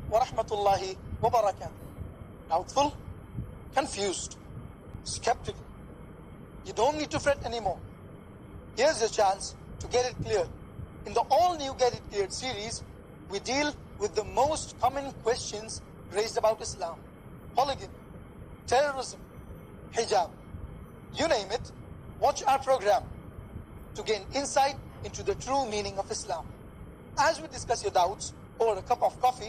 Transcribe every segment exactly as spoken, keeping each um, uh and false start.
wa rahmatullahi wa barakatuh. Doubtful? Confused? Skeptical? You don't need to fret anymore. Here's your chance to get it cleared. In the all-new Get It Cleared series, we deal with the most common questions raised about Islam. Polygamy, terrorism, hijab, you name it. Watch our program to gain insight into the true meaning of Islam. As we discuss your doubts over a cup of coffee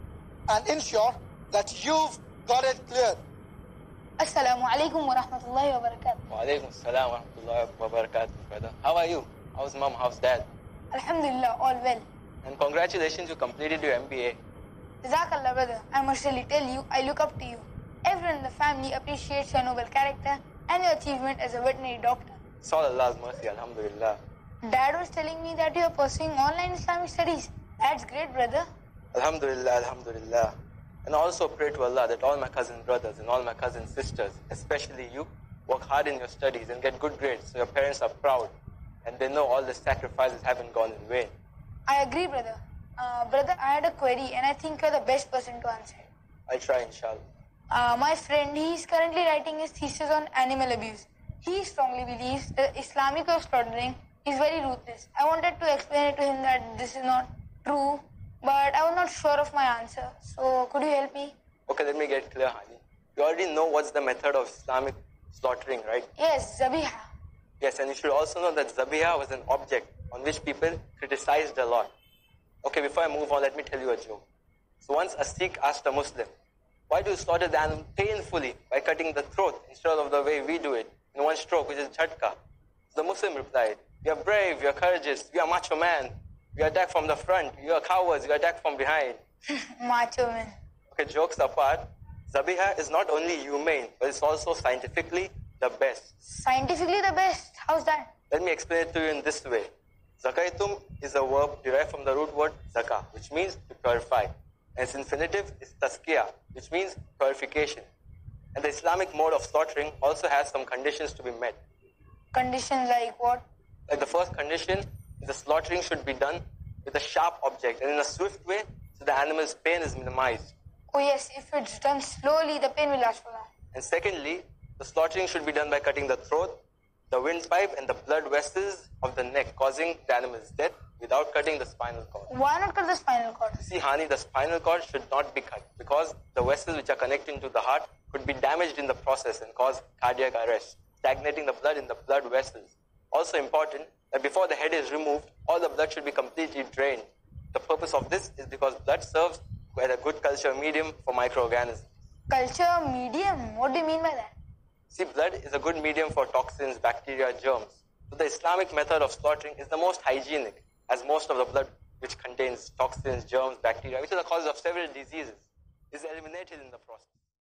and ensure that you've got it cleared. Assalamu alaikum wa rahmatullahi wa barakatuh. Wa alaikum assalam wa rahmatullahi wa barakatuh, brother. How are you? How's mom? How's dad? Alhamdulillah, all well. And congratulations, you completed your M B A. Jazakallah, brother. I must really tell you, I look up to you. Everyone in the family appreciates your noble character and your achievement as a veterinary doctor. It's all Allah's mercy, alhamdulillah. Dad was telling me that you are pursuing online Islamic studies. That's great, brother. Alhamdulillah, alhamdulillah. And also pray to Allah that all my cousin brothers and all my cousin sisters, especially you, work hard in your studies and get good grades so your parents are proud and they know all the sacrifices haven't gone in vain. I agree, brother. Uh, brother, I had a query and I think you're the best person to answer it. I'll try, inshallah. Uh, my friend, he is currently writing his thesis on animal abuse. He strongly believes the Islamic way of slaughtering is very ruthless. I wanted to explain it to him that this is not true, but I was not sure of my answer. So, could you help me? Okay, let me get clear, Hani. You already know what's the method of Islamic slaughtering, right? Yes, Zabiha. Yes, and you should also know that Zabiha was an object on which people criticized a lot. Okay, before I move on, let me tell you a joke. So once a Sikh asked a Muslim, why do you slaughter the animal painfully by cutting the throat instead of the way we do it, in one stroke, which is jhatka? So the Muslim replied, we are brave, we are courageous, we are macho man. We attack from the front, you are cowards, you attack from behind. Macho man. Okay, jokes apart, Zabiha is not only humane, but it's also scientifically the best. Scientifically the best? How's that? Let me explain it to you in this way. Zakaitum is a verb derived from the root word zaka, which means to purify. And its infinitive is tazkiyah, which means purification. And the Islamic mode of slaughtering also has some conditions to be met. Conditions like what? Like the first condition is the slaughtering should be done with a sharp object and in a swift way so the animal's pain is minimized. Oh yes, if it's done slowly, the pain will last for long. And secondly, the slaughtering should be done by cutting the throat, the windpipe and the blood vessels of the neck, causing the animal's death without cutting the spinal cord. Why not cut the spinal cord? See, Hani, the spinal cord should not be cut because the vessels which are connecting to the heart could be damaged in the process and cause cardiac arrest, stagnating the blood in the blood vessels. Also important that before the head is removed, all the blood should be completely drained. The purpose of this is because blood serves as a good culture medium for microorganisms. Culture medium? What do you mean by that? See, blood is a good medium for toxins, bacteria, germs. So the Islamic method of slaughtering is the most hygienic, as most of the blood which contains toxins, germs, bacteria, which are the causes of several diseases, is eliminated in the process.